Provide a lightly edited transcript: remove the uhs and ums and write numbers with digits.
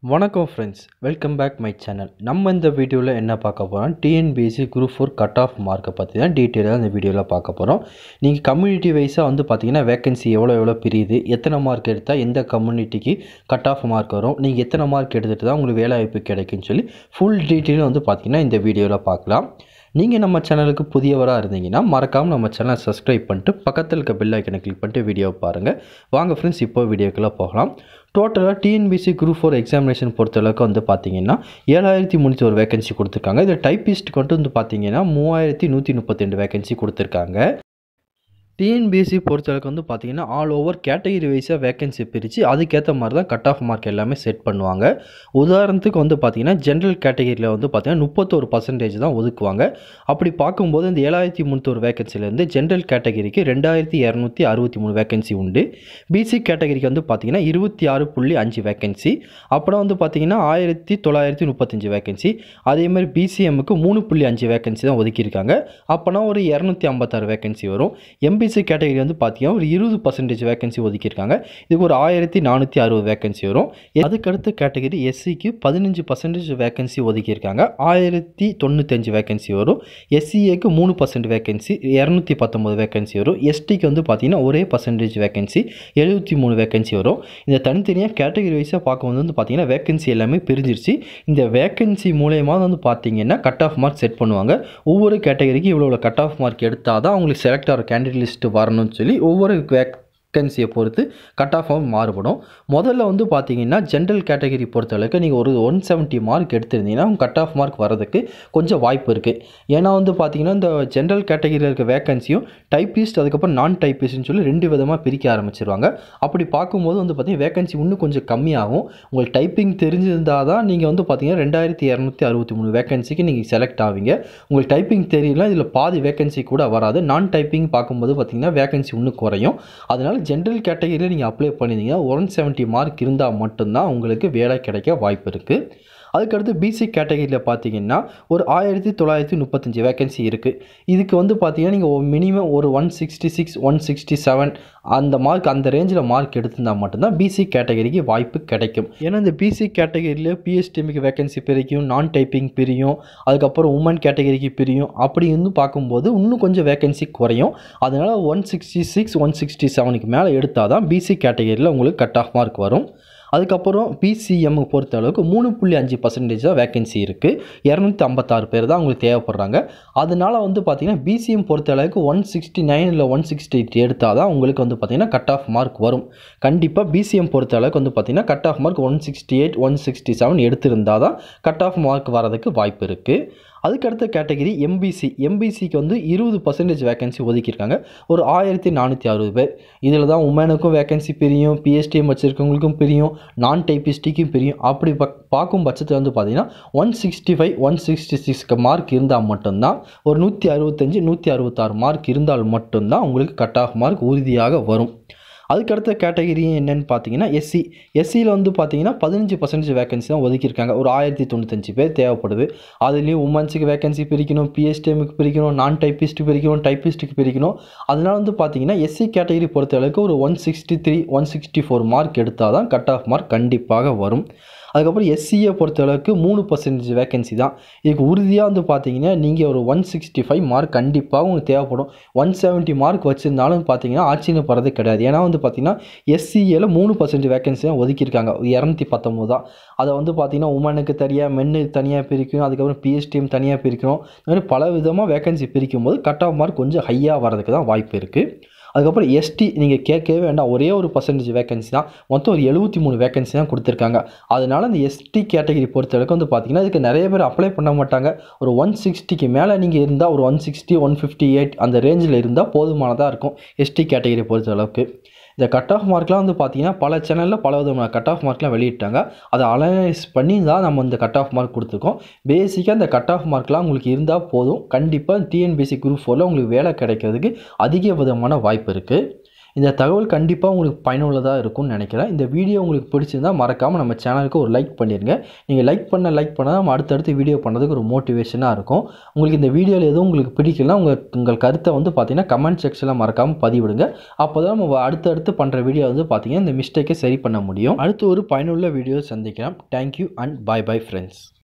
வணக்கம் friends, welcome back my channel. நம்ம இந்த வீடியோவில் என்ன பார்க்க போகிறோம், டிஎன்பிஎஸ்சி குரூப் 4 கட் ஆஃப் மார்க்கை பற்றி தான் டீட்டெயிலாக இந்த வீடியோவில் பார்க்க போகிறோம். நீங்கள் கம்யூனிட்டி வைஸாக பார்த்தீங்கன்னா வேகன்சி எவ்வளோ பிரியுது, எத்தனை மார்க் எடுத்தால் எந்த கம்யூனிட்டிக்கு கட் ஆஃப் மார்க் வரும், நீங்கள் எத்தனை மார்க் எடுத்துகிட்டு தான் உங்களுக்கு வேலை வாய்ப்பு கிடைக்குன்னு சொல்லி ஃபுல் டீட்டெயிலும் பார்த்தீங்கன்னா இந்த வீடியோவில் பார்க்கலாம். நீங்கள் நம்ம சேனலுக்கு புதியவராக இருந்தீங்கன்னா மறக்காமல் நம்ம சேனலை சப்ஸ்கிரைப் பண்ணிட்டு பக்கத்தில் இருக்க பெல் ஐக்கனை கிளிக் பண்ணிட்டு வீடியோவை பாருங்கள். வாங்க ஃப்ரெண்ட்ஸ், இப்போ வீடியோக்குள்ளே போகலாம். டோட்டலாக டிஎன்பிஎஸ்சி குரூப் 4 எக்ஸாமினேஷன் பொறுத்தளவுக்கு பார்த்தீங்கன்னா 7301 வேகன்சி கொடுத்துருக்காங்க. இது டைப்பிஸ்ட்டுக்கு பார்த்தீங்கன்னா 3132 வேகன்சி கொடுத்துருக்காங்க. டிஎன்பிஎஸ்சி பொறுத்தளவுக்கு பார்த்தீங்கன்னா ஆல் ஓவர் கேட்டகிரி வைஸாக வேகன்சி பிரித்து அதுக்கேற்ற மாதிரி தான் கட் ஆஃப் மார்க் எல்லாமே செட் பண்ணுவாங்க. உதாரணத்துக்கு பார்த்தீங்கன்னா ஜென்ரல் கேட்டகிரியில் பார்த்தீங்கன்னா 31% தான் ஒதுக்குவாங்க. அப்படி பார்க்கும்போது இந்த 7301 வேகன்சிலேருந்து ஜென்ரல் கேட்டகிரிக்கு 2263 வேகன்சி உண்டு. பிசி கேட்டகிரிக்கு பார்த்தீங்கன்னா 26.5 வேகன்சி. அப்புறம் பார்த்தீங்கன்னா 1935 வேகன்சி. அதேமாதிரி பிசிஎம்முக்கு 3.5 வேகன்சி தான் ஒதுக்கியிருக்காங்க. அப்போனா ஒரு 256 வேகன்சி வரும். எம்பிசி கேட்டகரி பார்த்தீங்கன்னா ஒரு 20% வேகன்சி ஒதுக்கியிருக்காங்க. இதுக்கு ஒரு 1460 வேகன்சி வரும். அதுக்கடுத்த கேட்டகரி எஸ்சிக்கு 15% வேகன்சி ஒதுக்கியிருக்காங்க. 1095 வேகன்சி வரும். எஸ்சிஏக்கு 3% வேகன்சி 219 வேகன்சி வரும். எஸ்டிக்கு பார்த்தீங்கன்னா ஒரே பர்சன்டேஜ் வேகன்சி 73 வேகன்சி வரும். இந்த தனித்தனியாக கேட்டகரி வைஸாக பார்க்கும்போது பார்த்தீங்கன்னா வேகன்சி எல்லாமே பிரிஞ்சிருச்சு. இந்த வேகன்சி மூலயமா பார்த்தீங்கன்னா கட் ஆஃப் மார்க் செட் பண்ணுவாங்க. ஒவ்வொரு கேட்டகரிக்கு இவ்வளோ கட் ஆஃப் மார்க் எடுத்தால் தான் அவங்களுக்கு செலக்ட் ஆகிற கேண்டிடேட் லிஸ்ட் வரணும்னு சொல்லி ஒவ்வொரு வேகன்சியை பொறுத்து கட் ஆஃப் மாறுபடும். முதல்ல பார்த்தீங்கன்னா ஜென்ரல் கேட்டகரி பொறுத்தளவுக்கு நீங்கள் ஒரு 170 மார்க் எடுத்திருந்தீங்கன்னா கட் ஆஃப் மார்க் வரதுக்கு கொஞ்சம் வாய்ப்பு இருக்குது. ஏன்னா பார்த்தீங்கன்னா இந்த ஜென்ரல் கேட்டகரியில் இருக்க வேகன்சியும் டைப்பிஸ்ட் அதுக்கப்புறம் நான் டைப்பிஸ்ட்னு சொல்லி 2 விதமாக பிரிக்க ஆரம்பிச்சிருவாங்க. அப்படி பார்க்கும்போது பார்த்தீங்கன்னா வேகன்சி இன்னும் கொஞ்சம் கம்மியாகும். உங்களுக்கு டைப்பிங் தெரிஞ்சிருந்தால் தான் நீங்கள் பார்த்தீங்கன்னா 2263 வேகன்சிக்கு நீங்கள் செலக்ட் ஆவீங்க. உங்களுக்கு டைப்பிங் தெரியல, இதில் பாதி வேகன்சி கூட வராது. நான் டைப்பிங் பார்க்கும்போது பார்த்தீங்கன்னா வேகன்சி இன்னும் குறையும். அதனால் ஜென்ரல் கேட்டகரியில் நீங்கள் அப்ளை பண்ணியிருந்தீங்கன்னா 170 மார்க் இருந்தால் மட்டும்தான் உங்களுக்கு வேலை கிடைக்க வாய்ப்பு இருக்குது. அதுக்கடுத்து பிசி கேட்டகரியில் பார்த்தீங்கன்னா ஒரு 1935 வேகன்சி இருக்குது. இதுக்கு பார்த்தீங்கன்னா நீங்கள் மினிமம் ஒரு 166 167 அந்த மார்க் அந்த ரேஞ்சில் மார்க் எடுத்திருந்தால் மட்டும்தான் பிசி கேட்டகரிக்கு வாய்ப்பு கிடைக்கும். ஏன்னா இந்த பிசி கேட்டகரியில் பிஎஸ்டிஎம்க்கு வேகன்சி பிரிக்கும், நான் டைப்பிங் பிரியும், அதுக்கப்புறம் உமன் கேட்டகரிக்கு பிரியும். அப்படி பார்க்கும்போது இன்னும் கொஞ்சம் வேகன்சி குறையும். அதனால் 166 167க்கு மேலே எடுத்தால் தான் பிசி கேட்டகரியில் உங்களுக்கு கட் ஆஃப் மார்க் வரும். அதுக்கப்புறம் பிசிஎம் பொறுத்த அளவுக்கு 3.5% தான் வேகன்சி இருக்குது. 256 பேர் தான் உங்களுக்கு தேவைப்படுறாங்க. அதனால் பார்த்தீங்கன்னா பிசிஎம் பொறுத்த அளவுக்கு 169 இல்லை 168 எடுத்தால் தான் உங்களுக்கு பார்த்தீங்கன்னா கட் ஆஃப் மார்க் வரும். கண்டிப்பாக பிசிஎம் பொறுத்த அளவுக்கு பார்த்தீங்கன்னா கட் ஆஃப் மார்க் 168 167 எடுத்திருந்தால் தான் கட் ஆஃப் மார்க் வரதுக்கு வாய்ப்பு இருக்குது. அதுக்கடுத்த கேட்டகரி எம்பிசிக்கு 20% வேகன்சி ஒதுக்கியிருக்காங்க. ஒரு 1460 பேர். இதில் தான் உமனுக்கும் வேகன்சி பிரியும், பிஎஸ்டிஎம் வச்சுருக்கவங்களுக்கும் பிரியும், நான் டைப்பிஸ்டிக்கும் பிரியும். அப்படி பார்க்கும் பட்சத்தில் பார்த்தீங்கன்னா 165 166 மார்க் இருந்தால் மட்டும்தான், ஒரு 165 166 மார்க் இருந்தால் மட்டும்தான் உங்களுக்கு கட் ஆஃப் மார்க் உறுதியாக வரும். அதுக்கடுத்த கேட்டகரி என்னென்னு பார்த்தீங்கன்னா எஸ்சியில் பார்த்தீங்கன்னா 15% வேகன்சி தான் ஒதுக்கியிருக்காங்க. ஒரு 1095 பேர் தேவைப்படுது. அதுலேயும் உமன்ஸுக்கு வேகன்சி பிரிக்கணும், பிஎஸ்டிஎம்முக்கு பிரிக்கணும், நான் டைப்பிஸ்ட்டு பிரிக்கணும், டைப்பிஸ்ட்டுக்கு பிரிக்கணும். அதனால் பார்த்தீங்கன்னா எஸ்சி கேட்டகரி பொறுத்த அளவுக்கு ஒரு 163 164 மார்க் எடுத்தால் தான் கட் ஆஃப் மார்க் கண்டிப்பாக வரும். அதுக்கப்புறம் எஸ்சியை பொறுத்தளவுக்கு 3% வேகன்சி தான். இதுக்கு உறுதியாக பார்த்தீங்கன்னா நீங்கள் ஒரு 165 மார்க் கண்டிப்பாக உங்களுக்கு தேவைப்படும். 170 மார்க் வச்சுருந்தாலும் பார்த்தீங்கன்னா ஆச்சரியப்படுறது கிடையாது. ஏன்னா பார்த்தீங்கன்னா எஸ்சியில் 3% வேகன்சி தான் ஒதுக்கியிருக்காங்க. 219 தான். அதை பார்த்தீங்கன்னா உமனுக்கு தனியாக, மென்னுக்கு தனியாக பிரிக்கணும், அதுக்கப்புறம் பிஎஸ்டிஎம் தனியாக பிரிக்கணும். இந்த மாதிரி பல விதமாக வேகன்சி பிரிக்கும் போது கட் ஆஃப் மார்க் கொஞ்சம் ஹையாக வரதுக்கு தான் வாய்ப்பு இருக்குது. அதுக்கப்புறம் எஸ்டி நீங்கள் கேட்கவே வேண்டாம், ஒரே ஒரு % வேகன்சி தான். மொத்தம் ஒரு 73 வேகன்சி தான் கொடுத்துருக்காங்க. அதனால் அந்த எஸ்டி கேட்டகரி பொறுத்தளவுக்கு பார்த்தீங்கன்னா இதுக்கு நிறைய பேர் அப்ளை பண்ண மாட்டாங்க. ஒரு 160க்கு மேலே நீங்கள் இருந்தால் ஒரு 160 158 அந்த ரேஞ்சில் இருந்தால் போதுமானதாக இருக்கும் எஸ்டி கேட்டகரி பொறுத்தளவுக்கு. இந்த கட் ஆஃப் மார்க்லாம் பார்த்தீங்கன்னா பல சேனலில் பல விதமான கட் ஆஃப் மார்க்லாம் வெளியிட்டாங்க. அதை அனலைஸ் பண்ணி தான் நம்ம இந்த கட் ஆஃப் மார்க் கொடுத்துருக்கோம். பேசிக்காக இந்த கட் ஆஃப் மார்க்லாம் உங்களுக்கு இருந்தால் போதும். கண்டிப்பாக டிஎன்பிஎஸ்சி குரூப் 4ல் உங்களுக்கு வேலை கிடைக்கிறதுக்கு அதிக விதமான வாய்ப்பு இருக்குது. இந்த தகவல் கண்டிப்பாக உங்களுக்கு பயனுள்ளதாக இருக்கும்னு நினைக்கிறேன். இந்த வீடியோ உங்களுக்கு பிடிச்சிருந்தா மறக்காமல் நம்ம சேனலுக்கு ஒரு லைக் பண்ணிடுங்க. நீங்கள் லைக் பண்ண நம்ம அடுத்தடுத்து வீடியோ பண்ணுறதுக்கு ஒரு மோட்டிவேஷனாக இருக்கும். உங்களுக்கு இந்த வீடியோவில் எதுவும் உங்களுக்கு பிடிக்கலனா உங்கள் கருத்தை வந்து பார்த்தீங்கன்னா கமெண்ட் செக்ஷனில் மறக்காமல் பதிவிடுங்க. அப்போ தான் நம்ம அடுத்தடுத்து பண்ணுற வீடியோ வந்து பார்த்தீங்கன்னா இந்த மிஸ்டேக்கை சரி பண்ண முடியும். அடுத்து ஒரு பயனுள்ள வீடியோ சந்திக்கலாம். Thank you and bye bye friends.